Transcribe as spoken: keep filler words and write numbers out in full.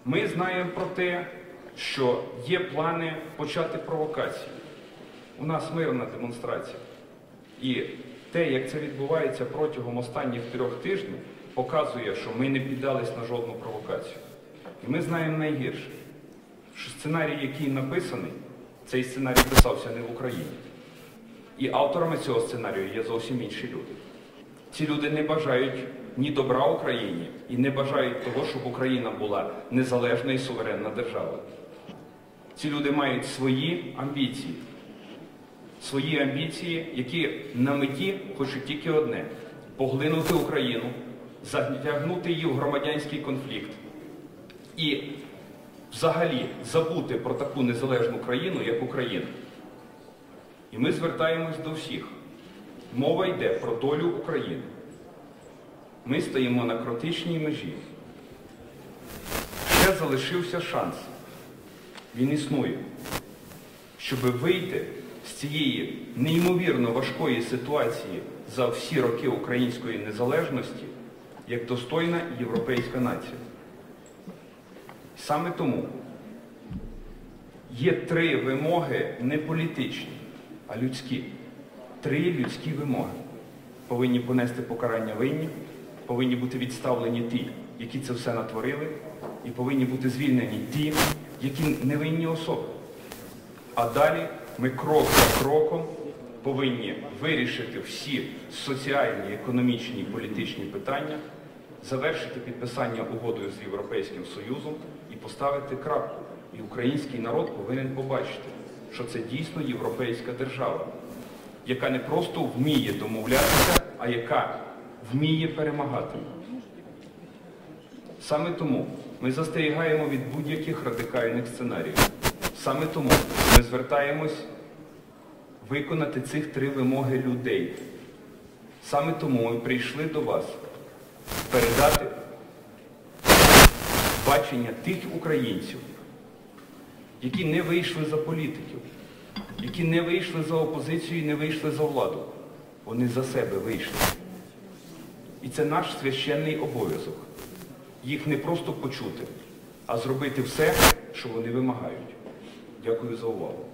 Ми знаємо про те, що є плани почати провокації. У нас мирна демонстрація. І те, як це відбувається протягом останніх трьох тижнів, показує, що ми не піддались на жодну провокацію. І ми знаємо найгірше, що сценарій, який написаний, цей сценарій писався не в Україні. І авторами цього сценарію є зовсім інші люди. Ці люди не бажають ні добра Україні і не бажають того, щоб Україна була незалежна і суверенна держава. Ці люди мають свої амбіції. Свої амбіції, які на меті хочуть тільки одне – поглинути Україну, затягнути її в громадянський конфлікт і взагалі забути про таку незалежну країну, як Україна. І ми звертаємось до всіх. Мова йде про долю України. Ми стоїмо на критичній межі. Ще залишився шанс. Він існує, щоб вийти з цієї неймовірно важкої ситуації за всі роки української незалежності, як достойна європейська нація. Саме тому є три вимоги не політичні, а людські. Три людські вимоги. Повинні понести покарання винні, повинні бути відставлені ті, які це все натворили, і повинні бути звільнені ті, які невинні особи. А далі ми крок за кроком повинні вирішити всі соціальні, економічні і політичні питання, завершити підписання угоди з Європейським Союзом і поставити крапку. І український народ повинен побачити, що це дійсно європейська держава, яка не просто вміє домовлятися, а яка вміє перемагати. Саме тому ми застерігаємо від будь-яких радикальних сценаріїв. Саме тому ми звертаємось виконати цих три вимоги людей. Саме тому ми прийшли до вас передати бачення тих українців, які не вийшли за політиків, які не вийшли за опозицію і не вийшли за владу. Вони за себе вийшли. І це наш священний обов'язок. Їх не просто почути, а зробити все, що вони вимагають. Дякую за увагу.